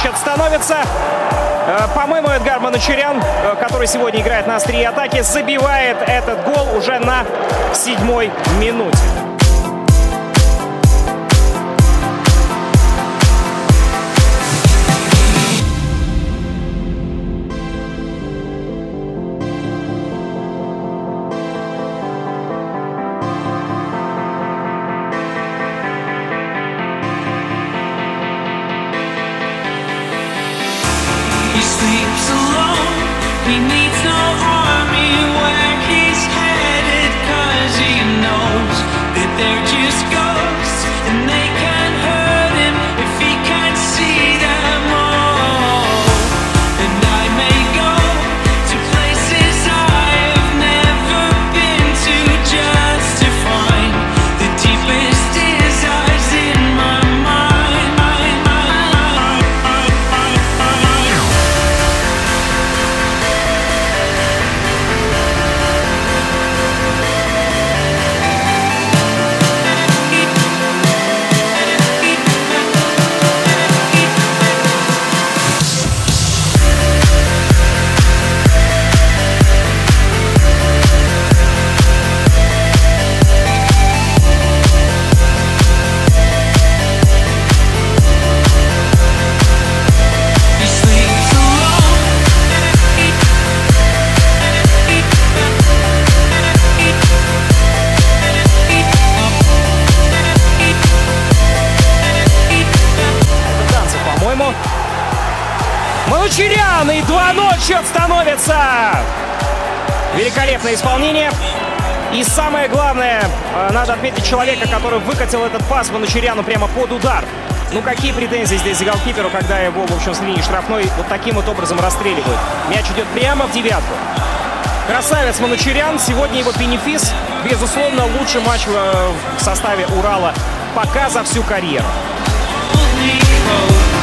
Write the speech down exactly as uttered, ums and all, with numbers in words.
счет становится. По-моему, Эдгар Манучарян, который сегодня играет на острие атаки, забивает этот гол уже на седьмой минуте. He sleeps alone, he needs no army where he's headed, cause he knows that they're just ghosts and they can't hurt him if he can't see them all. And I may go to places I've never been to just to find the deepest desires in my mind. Манучарян, и два ноль счет становится. Великолепное исполнение. И самое главное, надо отметить человека, который выкатил этот пас Манучаряну прямо под удар. Ну какие претензии здесь к голкиперу, когда его, в общем, с линии штрафной вот таким вот образом расстреливают. Мяч идет прямо в девятку. Красавец Манучарян. Сегодня его бенефис. Безусловно, лучший матч в составе Урала пока за всю карьеру.